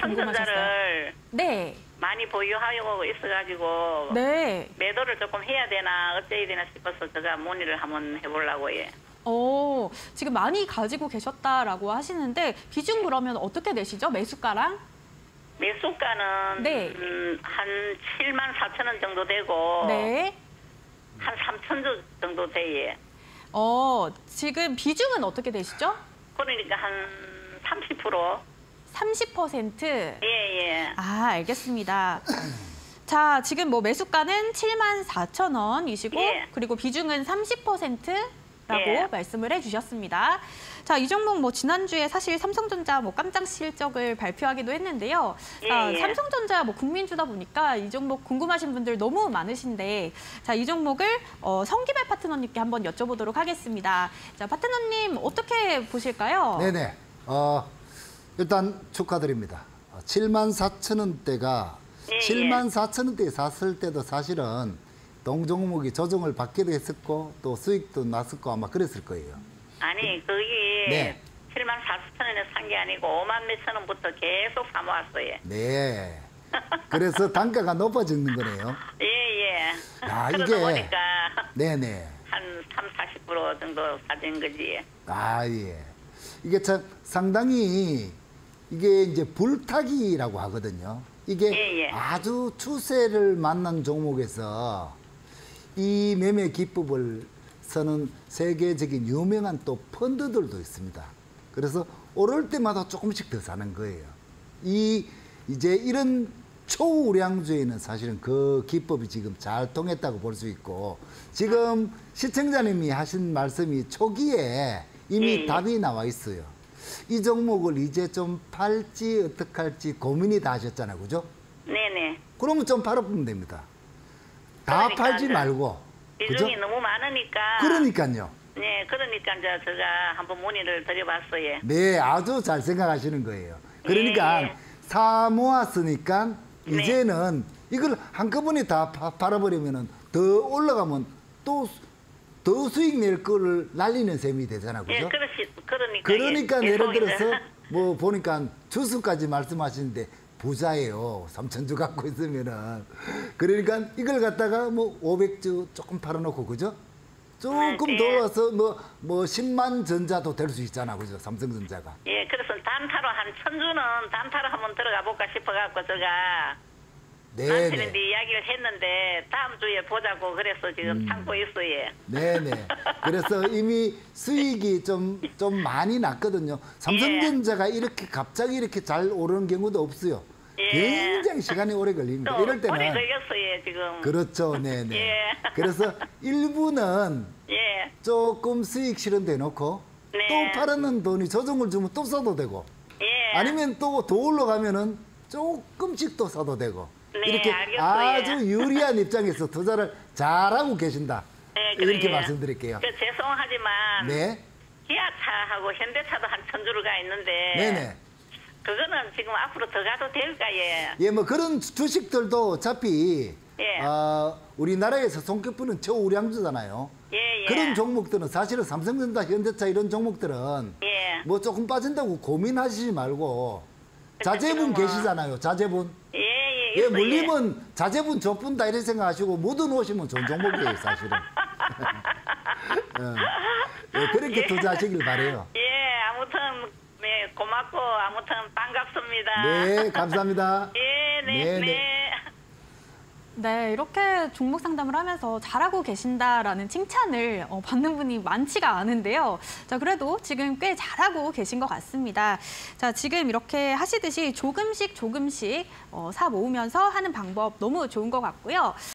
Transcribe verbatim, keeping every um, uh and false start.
삼성전자를 네. 많이 보유하고 있어가지고 네. 매도를 조금 해야 되나 어째야 되나 싶어서 제가 문의를 한번 해보려고 예. 어, 지금 많이 가지고 계셨다라고 하시는데 비중 그러면 어떻게 되시죠? 매수가랑? 매수가는 네. 음, 한 칠만 사천 원 정도 되고 네. 한 삼천 주 정도 돼. 예. 어, 지금 비중은 어떻게 되시죠? 그러니까 한 삼십 퍼센트. 삼십 퍼센트? 예, 예. 아, 알겠습니다. 자, 지금 뭐 매수가는 칠만 사천 원이시고 예. 그리고 비중은 삼십 퍼센트라고 예. 말씀을 해주셨습니다. 자, 이 종목 뭐 지난주에 사실 삼성전자 뭐 깜짝 실적을 발표하기도 했는데요. 자, 예, 예. 삼성전자 뭐 국민주다 보니까 이 종목 궁금하신 분들 너무 많으신데 자, 이 종목을 어, 성기발 파트너님께 한번 여쭤보도록 하겠습니다. 자, 파트너님 어떻게 보실까요? 네네. 어, 일단 축하드립니다. 칠만 사천 원대가 예, 칠만 사천 원대에 샀을 때도 사실은 동종목이 조정을 받기도 했었고 또 수익도 났었고 아마 그랬을 거예요. 아니, 거기 네. 칠만 사천 원에 산 게 아니고 오만 몇천 원부터 계속 사모았어요. 네. 그래서 단가가 높아지는 거네요. 예, 예. 아, 그러다 이게- 보니까 네네. 한 삼, 사십 퍼센트 정도 사진 거지. 아, 예. 이게 참 상당히 이게 이제 불타기라고 하거든요. 이게 예, 예. 아주 추세를 만난 종목에서 이 매매 기법을 쓰는 세계적인 유명한 또 펀드들도 있습니다. 그래서 오를 때마다 조금씩 더 사는 거예요. 이 이제 이런 초우량주에는 사실은 그 기법이 지금 잘 통했다고 볼 수 있고 지금 시청자님이 하신 말씀이 초기에 이미 예, 예. 답이 나와 있어요. 이 종목을 이제 좀 팔지 어떻게 할지 고민이 다 하셨잖아요. 그죠? 네네. 그러면 좀 팔아보면 됩니다. 다 그러니까 팔지 이제 말고. 그죠? 비중이 너무 많으니까. 그러니까요. 네, 그러니까 이제 제가 한번 문의를 드려봤어요. 네, 아주 잘 생각하시는 거예요. 그러니까 예. 사 모았으니까 네. 이제는 이걸 한꺼번에 다 파- 팔아버리면은 더 올라가면 또 더 수익 낼 거를 날리는 셈이 되잖아, 예, 그죠? 그렇시, 그러니까. 그러니까 예, 예를 죄송해요. 들어서 뭐 보니까 주수까지 말씀하시는데 부자예요. 삼천 주 갖고 있으면은. 그러니까 이걸 갖다가 뭐 오백 주 조금 팔아놓고, 그죠? 조금 네, 더 예. 와서 뭐, 뭐 십만 전자도 될 수 있잖아, 그죠? 삼성전자가. 예, 그래서 단타로 한 천주는 단타로 한번 들어가 볼까 싶어갖고 제가 네네. 남편인데 이야기를 했는데 다음 주에 보자고 그래서 지금 음. 참고 있어요. 네네. 그래서 이미 수익이 좀, 좀 많이 났거든요. 삼성전자가 이렇게 갑자기 이렇게 잘 오르는 경우도 없어요. 예. 굉장히 시간이 오래 걸립니다. 또 이럴 때는. 오래 걸렸어요, 지금. 그렇죠. 네네. 예. 그래서 일부는 예. 조금 수익 실현돼 놓고 네. 또 팔았는 돈이 조정을 주면 또 사도 되고 예. 아니면 또 더 올라가면은 조금씩 또 사도 되고 네, 이렇게 알겠어요. 아주 유리한 입장에서 투자를 잘하고 계신다. 네, 이렇게 그래요. 말씀드릴게요. 그 죄송하지만 네. 기아차하고 현대차도 한 천주를 가 있는데 네네. 그거는 지금 앞으로 더 가도 될까 예. 예, 뭐 그런 주식들도 어차피 예. 어, 우리나라에서 손꼽히는 초우량주잖아요. 예, 예. 그런 종목들은 사실은 삼성전자, 현대차 이런 종목들은 예. 뭐 조금 빠진다고 고민하시지 말고 자제분 지금은- 계시잖아요. 자제분. 예, 예. 예, 있어요. 물리면 자제분 좁은다 이렇게 생각하시고 묻어 놓으시면 좋은 종목이에요, 사실은. 어. 예, 그렇게 예. 투자하시길 바래요. 예, 아무튼 네, 고맙고 아무튼 반갑습니다. 네, 감사합니다. 예, 네, 네, 네. 네. 네, 이렇게 종목 상담을 하면서 잘하고 계신다라는 칭찬을 어, 받는 분이 많지가 않은데요. 자, 그래도 지금 꽤 잘하고 계신 것 같습니다. 자, 지금 이렇게 하시듯이 조금씩 조금씩 어, 사 모으면서 하는 방법 너무 좋은 것 같고요.